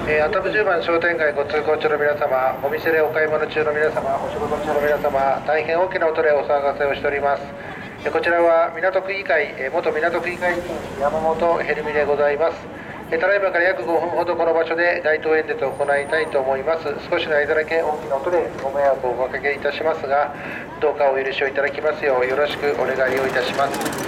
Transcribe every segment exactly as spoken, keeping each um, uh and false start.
えー、麻布十番商店街ご通行中の皆様、お店でお買い物中の皆様、お仕事中の皆様、大変大きな音でお騒がせをしております。えー、こちらは港区議会、えー、元港区議会議員山本ヘルミでございます。えー、ただいまから約ごふんほどこの場所で街頭演説を行いたいと思います。少しの間だけ大きな音でご迷惑をおかけいたしますが、どうかお許しをいただきますようよろしくお願いをいたします。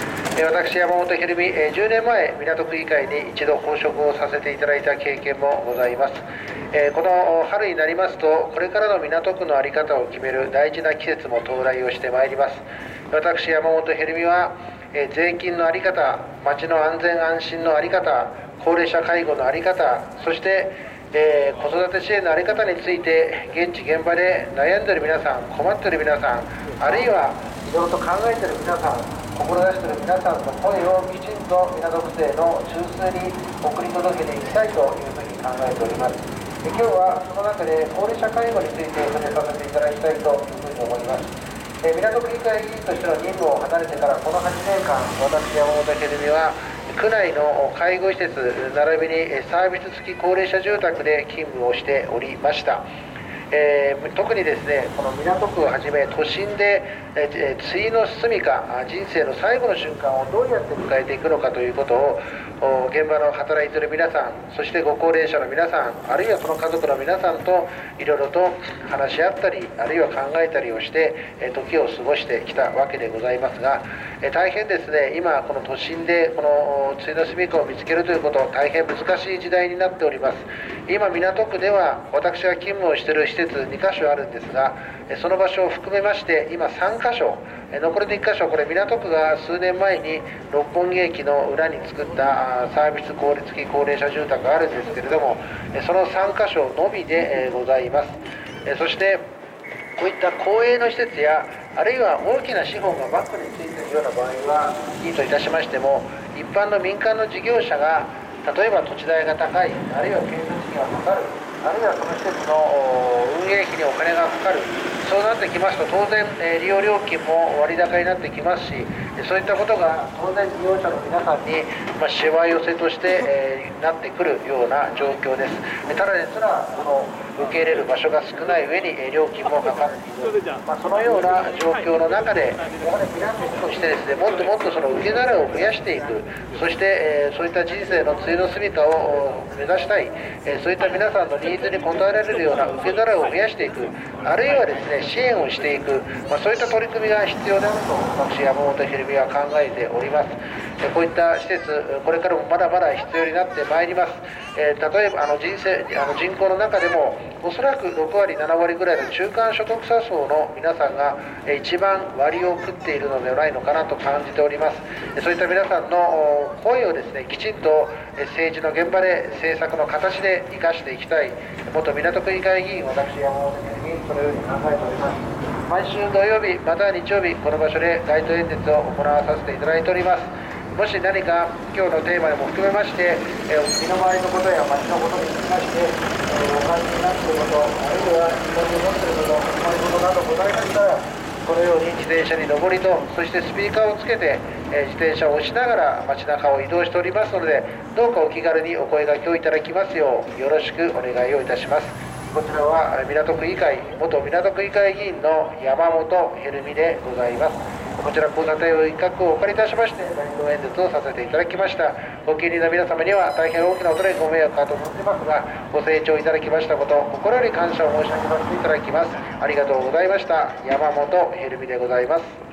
私、山本ひるみ、じゅうねんまえ、港区議会に一度公職をさせていただいた経験もございます。この春になりますと、これからの港区の在り方を決める大事な季節も到来をしてまいります。私、山本ひるみは、税金の在り方、町の安全安心の在り方、高齢者介護の在り方、そして、えー、子育て支援の在り方について、現地現場で悩んでいる皆さん、困っている皆さん、あるいはいろいろと考えている皆さん、志している皆さんの声をきちんと港区政の中枢に送り届けていきたいというふうに考えております。今日はその中で高齢者介護について触れさせていただきたいというふうに思います。港区議会議員としての任務を離れてからこのはちねんかん、私、山本ひるみは区内の介護施設並びにサービス付き高齢者住宅で勤務をしておりました。えー、特にですね、この港区をはじめ都心で、えー、次の住みか人生の最後の瞬間をどうやって迎えていくのかということを現場の働いている皆さん、そしてご高齢者の皆さん、あるいはその家族の皆さんといろいろと話し合ったり、あるいは考えたりをして時を過ごしてきたわけでございますが、大変ですね、今この都心でこの次の住みかを見つけるということ、大変難しい時代になっております。今港区では私が勤務をしている施設にかしょあるんですが、その場所を含めまして今さんかしょ、残りのいっかしょ、これ港区が数年前に六本木駅の裏に作ったサービス効率付き高齢者住宅があるんですけれども、そのさんかしょのみでございます。そしてこういった公営の施設やあるいは大きな資本がバックについているような場合はいいといたしましても、一般の民間の事業者が例えば土地代が高い、あるいは建設費がかかる、あるいはその施設の運営費にお金がかかる、そうなってきますと当然利用料金も割高になってきますし、そういったことが当然利用者の皆さんにしわ寄せとしてなってくるような状況です。ただですらこの受け入れる場所が少ない上に料金もかかっている、まあ、そのような状況の中でやはり皆さんとしてですね、もっともっとその受け皿を増やしていく、そして、えー、そういった人生の次の住みかを目指したい、えー、そういった皆さんのニーズに応えられるような受け皿を増やしていく、あるいはですね支援をしていく、まあ、そういった取り組みが必要であると私、山本ひるみは考えております。こういった施設、これからもまだまだ必要になってまいります。えー、例えばあの人生あの人口の中でもおそらくろくわりななわりぐらいの中間所得者層の皆さんが一番割を食っているのではないのかなと感じております。そういった皆さんの声をですね、きちんと政治の現場で政策の形で生かしていきたい、元港区議会議員、私、山本議員、そのように考えております。毎週土曜日または日曜日、この場所で街頭演説を行わさせていただいております。もし何か今日のテーマでも含めまして、え身の回りのことや街のことにつきまして、えお感じになっていること、あるいは疑問に思っていること、困りことなどございましたら、このように自転車に上りと、そしてスピーカーをつけて、え自転車を押しながら街中を移動しておりますので、どうかお気軽にお声掛けをいただきますようよろしくお願いをいたします。こちらは港区議会、元港区議会議員の山本ひるみでございます。こちら交差点を一角をお借りいたしまして街頭演説をさせていただきました。ご近隣の皆様には大変大きな恐れご迷惑かと存じますが、ご清聴いただきましたこと心より感謝を申し上げさせていただきます。ありがとうございました。山本ひるみでございます。